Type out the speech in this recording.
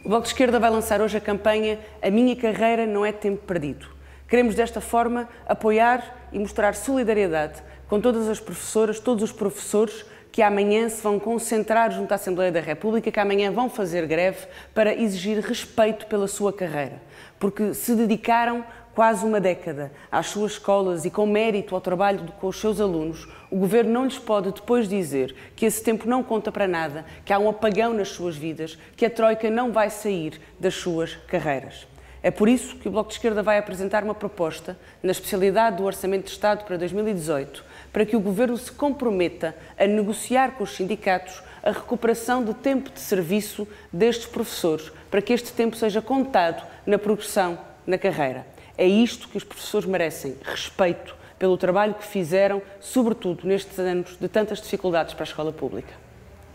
O Bloco de Esquerda vai lançar hoje a campanha A Minha Carreira Não é Tempo Perdido. Queremos desta forma apoiar e mostrar solidariedade com todas as professoras, todos os professores que amanhã se vão concentrar junto à Assembleia da República, que amanhã vão fazer greve para exigir respeito pela sua carreira, porque se dedicaram quase uma década às suas escolas e com mérito ao trabalho com os seus alunos. O Governo não lhes pode depois dizer que esse tempo não conta para nada, que há um apagão nas suas vidas, que a Troika não vai sair das suas carreiras. É por isso que o Bloco de Esquerda vai apresentar uma proposta na especialidade do Orçamento de Estado para 2018, para que o Governo se comprometa a negociar com os sindicatos a recuperação do tempo de serviço destes professores, para que este tempo seja contado na progressão na carreira. É isto que os professores merecem, respeito pelo trabalho que fizeram, sobretudo nestes anos de tantas dificuldades para a escola pública.